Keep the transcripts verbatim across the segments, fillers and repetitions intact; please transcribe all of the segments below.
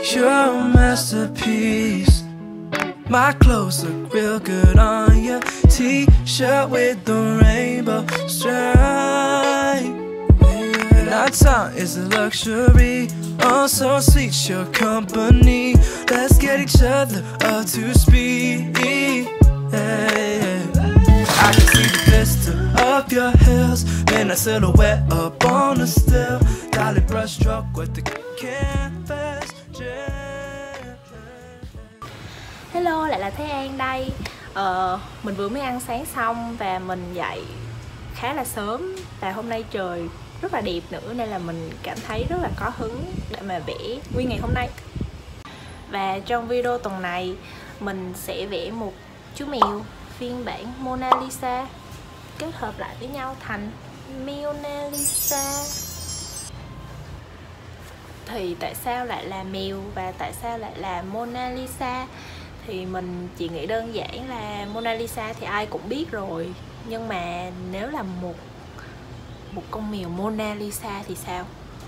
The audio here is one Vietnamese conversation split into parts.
You're a masterpiece. My clothes look real good on your t-shirt with the rainbow stripe. And our time is a luxury. Oh, so sweet your company. Let's get each other up to speed. Yeah. I can see the vista of your hills, and a silhouette up on the still. Dolly brushstroke with the canvas. Hello, lại là Thế An đây. ờ, Mình vừa mới ăn sáng xong và mình dậy khá là sớm. Và hôm nay trời rất là đẹp nữa, nên là mình cảm thấy rất là có hứng để mà vẽ nguyên ngày hôm nay. Và trong video tuần này mình sẽ vẽ một chú mèo phiên bản Mona Lisa kết hợp lại với nhau thành Mona Lisa. Thì tại sao lại là mèo và tại sao lại là Mona Lisa? Thì mình chỉ nghĩ đơn giản là Mona Lisa thì ai cũng biết rồi, nhưng mà nếu là một một con mèo Mona Lisa thì sao?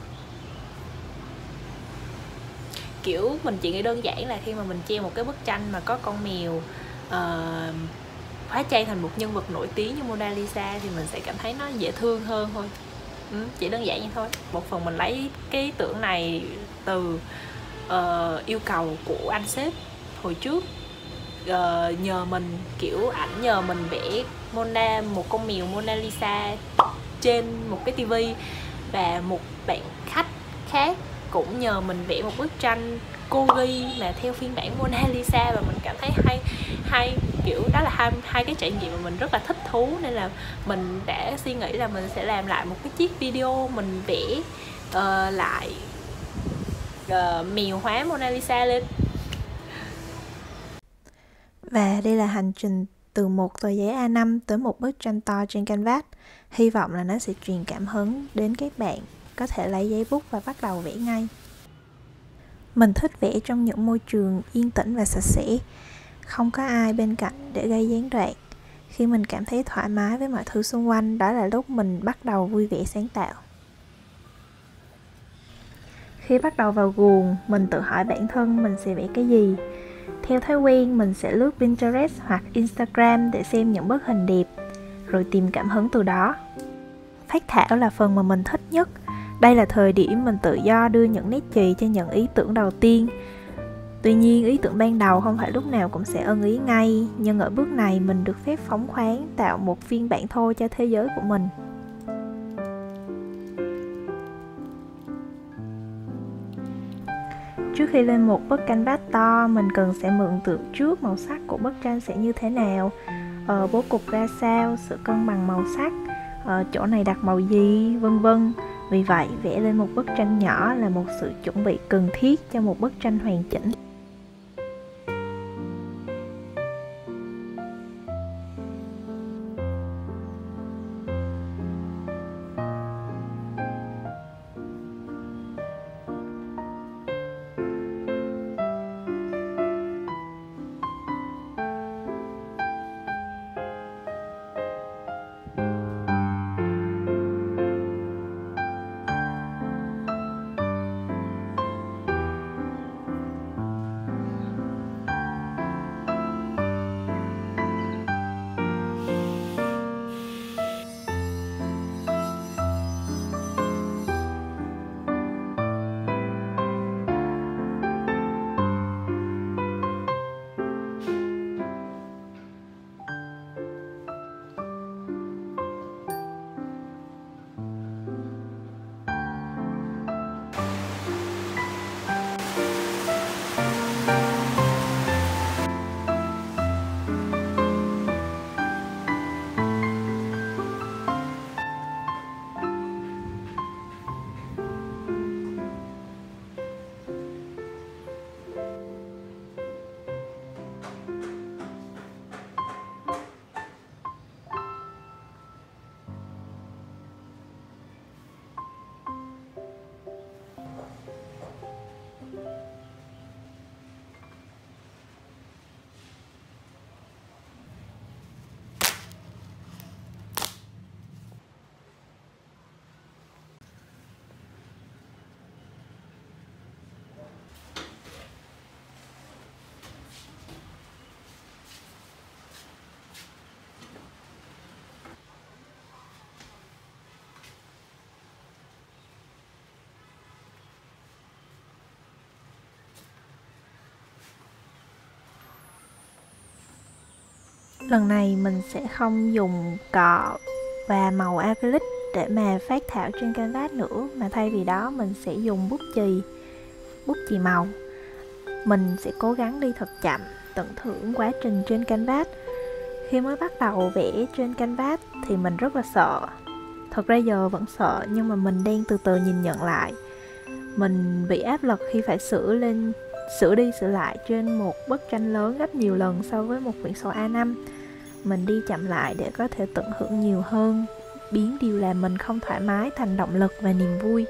Kiểu mình chỉ nghĩ đơn giản là khi mà mình treo một cái bức tranh mà có con mèo uh, hóa trang thành một nhân vật nổi tiếng như Mona Lisa thì mình sẽ cảm thấy nó dễ thương hơn thôi. Ừ, chỉ đơn giản như thôi. Một phần mình lấy cái ý tưởng này từ uh, yêu cầu của anh sếp hồi trước. Uh, nhờ mình kiểu ảnh nhờ mình vẽ Mona, một con mèo Mona Lisa trên một cái tivi, và một bạn khách khác cũng nhờ mình vẽ một bức tranh corgi mà theo phiên bản Mona Lisa, và mình cảm thấy hay hay kiểu đó là hai hai cái trải nghiệm mà mình rất là thích thú, nên là mình đã suy nghĩ là mình sẽ làm lại một cái chiếc video mình vẽ uh, lại uh, mèo hóa Mona Lisa lên. Và đây là hành trình từ một tờ giấy A năm tới một bức tranh to trên canvas. Hy vọng là nó sẽ truyền cảm hứng đến các bạn có thể lấy giấy bút và bắt đầu vẽ ngay. Mình thích vẽ trong những môi trường yên tĩnh và sạch sẽ, không có ai bên cạnh để gây gián đoạn. Khi mình cảm thấy thoải mái với mọi thứ xung quanh, đó là lúc mình bắt đầu vui vẻ sáng tạo. Khi bắt đầu vào guồng, mình tự hỏi bản thân mình sẽ vẽ cái gì. Theo thói quen, mình sẽ lướt Pinterest hoặc Instagram để xem những bức hình đẹp, rồi tìm cảm hứng từ đó. Phác thảo là phần mà mình thích nhất. Đây là thời điểm mình tự do đưa những nét chì cho những ý tưởng đầu tiên. Tuy nhiên, ý tưởng ban đầu không phải lúc nào cũng sẽ ưng ý ngay, nhưng ở bước này mình được phép phóng khoáng tạo một phiên bản thô cho thế giới của mình. Trước khi lên một bức canvas to, mình cần sẽ mượn tượng trước màu sắc của bức tranh sẽ như thế nào, ờ, bố cục ra sao, sự cân bằng màu sắc, ờ, chỗ này đặt màu gì, vân vân. Vì vậy, vẽ lên một bức tranh nhỏ là một sự chuẩn bị cần thiết cho một bức tranh hoàn chỉnh. Lần này mình sẽ không dùng cọ và màu acrylic để mà phác thảo trên canvas nữa, mà thay vì đó mình sẽ dùng bút chì, bút chì màu. Mình sẽ cố gắng đi thật chậm, tận hưởng quá trình trên canvas. Khi mới bắt đầu vẽ trên canvas thì mình rất là sợ. Thật ra giờ vẫn sợ, nhưng mà mình đang từ từ nhìn nhận lại. Mình bị áp lực khi phải sửa lên, sửa đi sửa lại trên một bức tranh lớn gấp nhiều lần so với một quyển sổ A năm. Mình đi chậm lại để có thể tận hưởng nhiều hơn, biến điều làm mình không thoải mái thành động lực và niềm vui.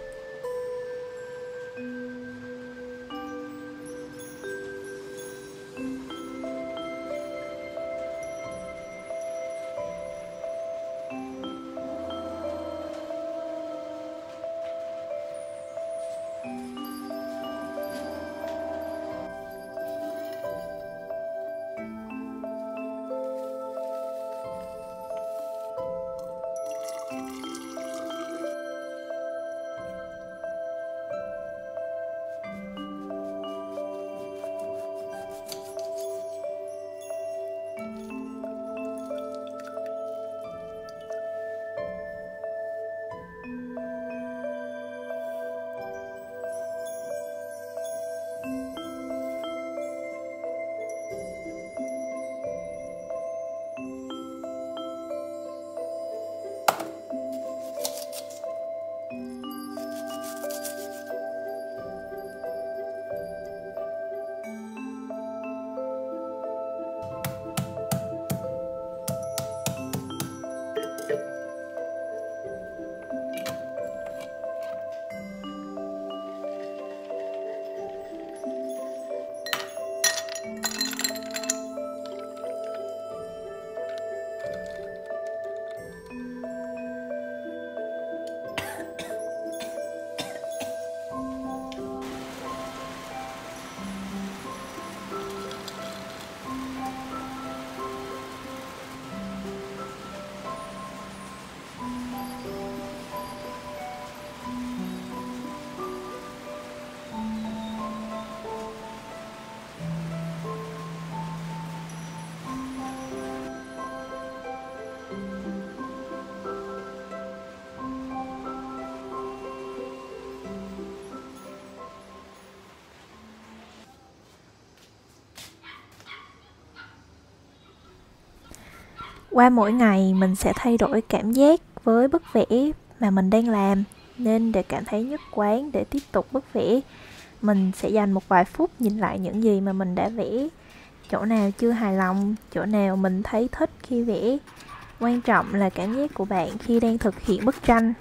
Qua mỗi ngày mình sẽ thay đổi cảm giác với bức vẽ mà mình đang làm, nên để cảm thấy nhất quán để tiếp tục bức vẽ, mình sẽ dành một vài phút nhìn lại những gì mà mình đã vẽ, chỗ nào chưa hài lòng, chỗ nào mình thấy thích khi vẽ. Quan trọng là cảm giác của bạn khi đang thực hiện bức tranh.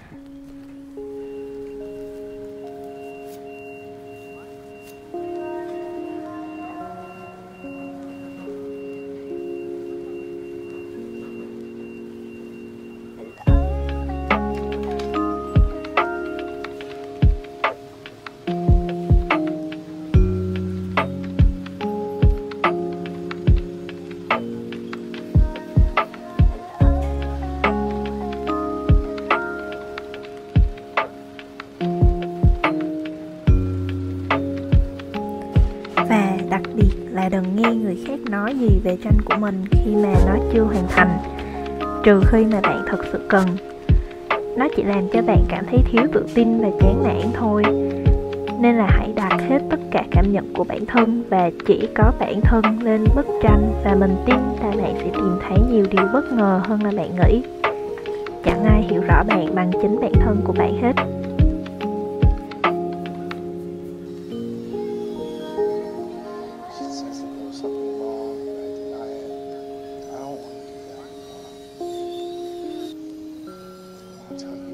Và đặc biệt là đừng nghe người khác nói gì về tranh của mình khi mà nó chưa hoàn thành, trừ khi mà bạn thật sự cần. Nó chỉ làm cho bạn cảm thấy thiếu tự tin và chán nản thôi. Nên là hãy đặt hết tất cả cảm nhận của bản thân và chỉ có bản thân lên bức tranh, và mình tin là bạn sẽ tìm thấy nhiều điều bất ngờ hơn là bạn nghĩ. Chẳng ai hiểu rõ bạn bằng chính bản thân của bạn hết. Time.